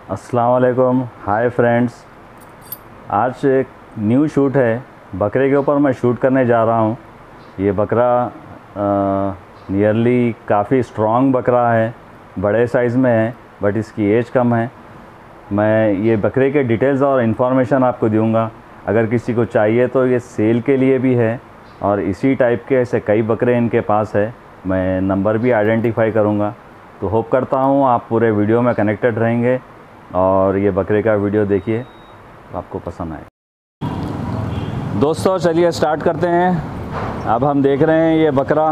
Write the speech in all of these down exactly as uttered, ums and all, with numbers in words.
अस्सलाम वालेकुम, hi friends. आज एक न्यू शूट है, बकरे के ऊपर मैं शूट करने जा रहा हूँ। ये बकरा नियरली काफ़ी स्ट्रॉन्ग बकरा है, बड़े साइज़ में है, बट इसकी एज कम है। मैं ये बकरे के डिटेल्स और इन्फॉर्मेशन आपको दूंगा। अगर किसी को चाहिए तो ये सेल के लिए भी है, और इसी टाइप के ऐसे कई बकरे इनके पास है। मैं नंबर भी आइडेंटिफाई करूँगा। तो होप करता हूँ आप पूरे वीडियो में कनेक्टेड रहेंगे और ये बकरे का वीडियो देखिए तो आपको पसंद आए। दोस्तों चलिए स्टार्ट करते हैं। अब हम देख रहे हैं ये बकरा,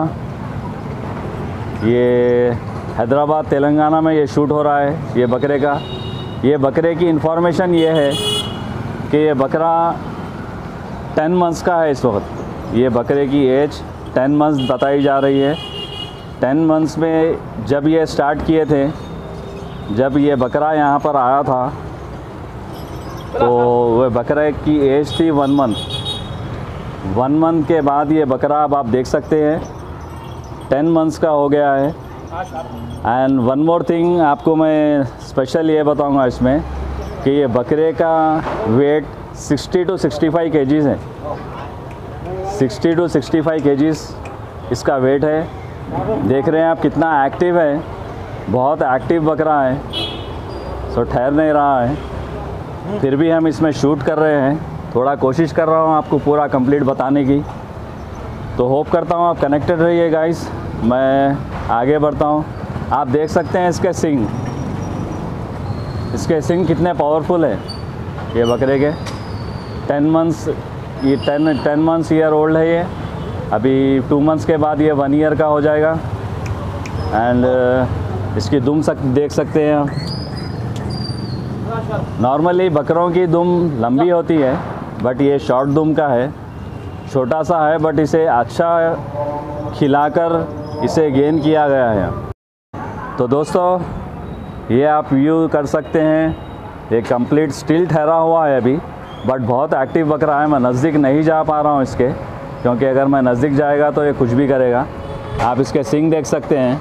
ये हैदराबाद तेलंगाना में ये शूट हो रहा है ये बकरे का। ये बकरे की इन्फॉर्मेशन ये है कि ये बकरा टेन मंथ्स का है इस वक्त। ये बकरे की एज टेन मंथ्स बताई जा रही है। टेन मंथ्स में जब ये स्टार्ट किए थे, जब ये बकरा यहाँ पर आया था तो वह बकरे की एज थी वन मंथ। वन मंथ के बाद ये बकरा अब आप देख सकते हैं टेन मंथ्स का हो गया है। एंड वन मोर थिंग आपको मैं स्पेशल ये बताऊंगा इसमें कि ये बकरे का weight sixty two sixty five kgs है। Sixty two sixty five kgs इसका वेट है। देख रहे हैं आप कितना एक्टिव है, बहुत एक्टिव बकरा है। सो ठहर नहीं रहा है, फिर भी हम इसमें शूट कर रहे हैं। थोड़ा कोशिश कर रहा हूँ आपको पूरा कंप्लीट बताने की। तो होप करता हूँ आप कनेक्टेड रहिए गाइस। मैं आगे बढ़ता हूँ। आप देख सकते हैं इसके सिंग, इसके सिंग कितने पावरफुल है ये बकरे के। टेन मंथ्स ये ten ten months year old है ये। अभी टू मंथ्स के बाद ये वन ईयर का हो जाएगा। एंड इसकी दुम सक देख सकते हैं आप। नॉर्मली बकरों की दुम लंबी होती है, बट ये शॉर्ट दुम का है, छोटा सा है, बट इसे अच्छा खिलाकर इसे गेन किया गया है। तो दोस्तों ये आप व्यू कर सकते हैं। ये कंप्लीट स्टिल ठहरा हुआ है अभी, बट बहुत एक्टिव बकरा है। मैं नज़दीक नहीं जा पा रहा हूँ इसके, क्योंकि अगर मैं नज़दीक जाएगा तो ये कुछ भी करेगा। आप इसके सिंग देख सकते हैं।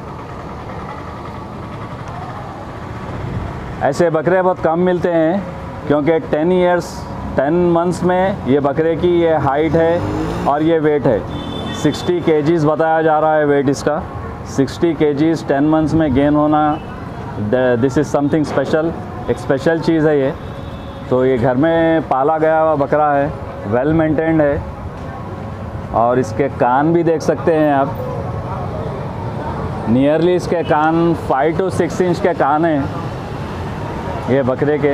ऐसे बकरे बहुत कम मिलते हैं, क्योंकि टेन इयर्स टेन मंथ्स में ये बकरे की ये हाइट है और ये वेट है। सिक्सटी केजीज़ बताया जा रहा है वेट इसका। सिक्सटी केजीज़ टेन मंथ्स में गेन होना, दिस इज़ समथिंग स्पेशल, एक स्पेशल चीज़ है ये। तो ये घर में पाला गया हुआ बकरा है, वेल मेंटेन्ड है। और इसके कान भी देख सकते हैं आप। नियरली इसके कान फाइव टू सिक्स इंच के कान हैं ये बकरे के।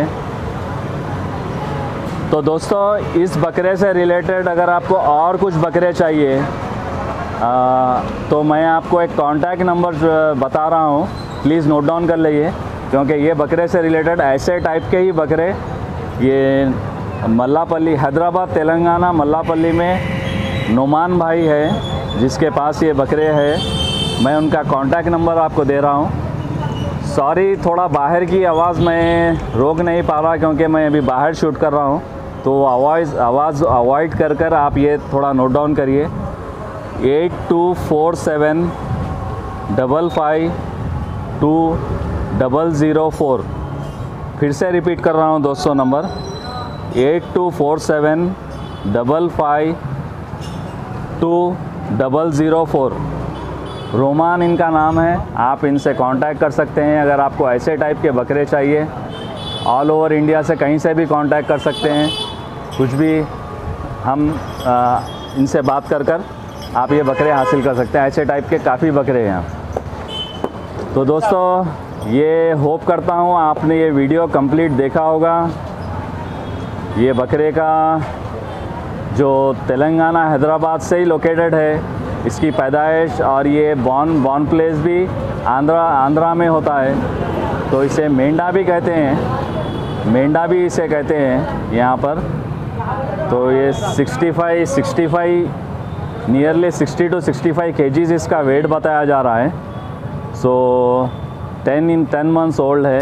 तो दोस्तों इस बकरे से रिलेटेड अगर आपको और कुछ बकरे चाहिए आ, तो मैं आपको एक कांटेक्ट नंबर बता रहा हूँ, प्लीज़ नोट डाउन कर लीजिए। क्योंकि ये बकरे से रिलेटेड ऐसे टाइप के ही बकरे ये मल्लापल्ली, हैदराबाद तेलंगाना मल्लापल्ली में नुमान भाई है जिसके पास ये बकरे हैं। मैं उनका कांटेक्ट नंबर आपको दे रहा हूँ। सॉरी, थोड़ा बाहर की आवाज़ मैं रोक नहीं पा रहा, क्योंकि मैं अभी बाहर शूट कर रहा हूँ। तो आवाज़ आवाज़ अवॉइड कर कर आप ये थोड़ा नोट डाउन करिए। Eight two four seven double five two double zero four. फिर से रिपीट कर रहा हूँ दोस्तों, number eight two four seven double five two double zero four. Roman इनका नाम है। आप इनसे कांटेक्ट कर सकते हैं अगर आपको ऐसे टाइप के बकरे चाहिए। ऑल ओवर इंडिया से कहीं से भी कांटेक्ट कर सकते हैं, कुछ भी हम आ, इनसे बात कर कर आप ये बकरे हासिल कर सकते हैं। ऐसे टाइप के काफ़ी बकरे हैं यहाँ। तो दोस्तों ये होप करता हूँ आपने ये वीडियो कंप्लीट देखा होगा। ये बकरे का जो तेलंगाना हैदराबाद से ही लोकेटेड है इसकी पैदाइश, और ये बॉर्न बॉर्न प्लेस भी आंध्रा आंध्रा में होता है। तो इसे मेंढा भी कहते हैं, मेंढा भी इसे कहते हैं यहाँ पर। तो ये sixty five sixty five nearly sixty two sixty five kgs इसका वेट बताया जा रहा है। So ten in ten months old है।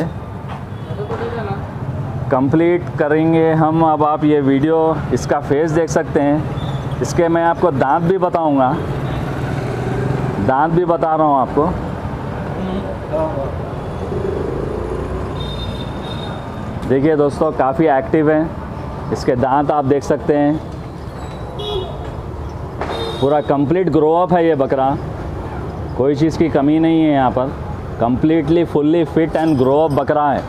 कंप्लीट करेंगे हम। अब आप ये वीडियो, इसका फेस देख सकते हैं। इसके मैं आपको दांत भी बताऊंगा, दांत भी बता रहा हूँ आपको। देखिए दोस्तों, काफ़ी एक्टिव हैं। इसके दांत आप देख सकते हैं, पूरा कंप्लीट ग्रो अप है ये बकरा, कोई चीज़ की कमी नहीं है यहाँ पर। Completely fully fit and grow up बकरा है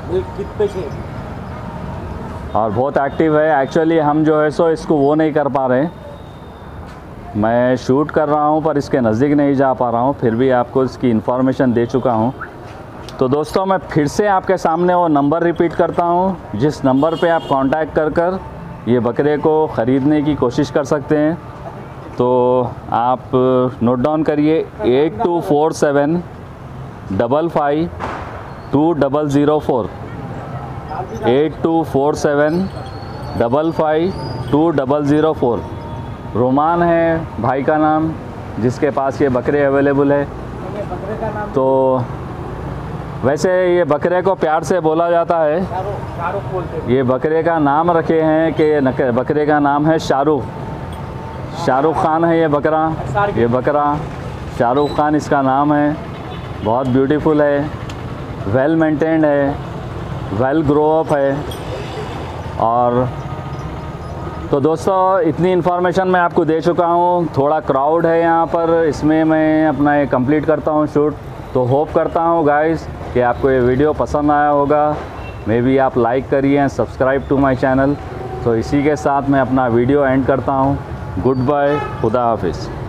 और बहुत एक्टिव है। एक्चुअली हम जो है सो इसको वो नहीं कर पा रहे, मैं शूट कर रहा हूँ पर इसके नज़दीक नहीं जा पा रहा हूँ, फिर भी आपको इसकी इन्फॉर्मेशन दे चुका हूँ। तो दोस्तों, मैं फिर से आपके सामने वो नंबर रिपीट करता हूँ जिस नंबर पे आप कांटेक्ट कर कर ये बकरे को ख़रीदने की कोशिश कर सकते हैं। तो आप नोट डाउन करिए, eight two four seven double five two double zero four, eight two four seven double five two double zero four. Roman है भाई का नाम जिसके पास ये बकरे अवेलेबल है। तो वैसे ये बकरे को प्यार से बोला जाता है, ये बकरे का नाम रखे हैं कि बकरे का नाम है शाहरुख, शाहरुख खान है ये बकरा। ये बकरा शाहरुख खान इसका नाम है। बहुत ब्यूटीफुल है, वेल मेंटेन्ड है, वेल ग्रो अप है। और तो दोस्तों, इतनी इन्फॉर्मेशन मैं आपको दे चुका हूँ। थोड़ा क्राउड है यहाँ पर, इसमें मैं अपना ये कंप्लीट करता हूँ शूट। तो होप करता हूँ गाइस कि आपको ये वीडियो पसंद आया होगा। मे बी आप लाइक करिए and subscribe to my channel. तो इसी के साथ मैं अपना वीडियो एंड करता हूँ। गुड बाय, खुदा हाफिज़।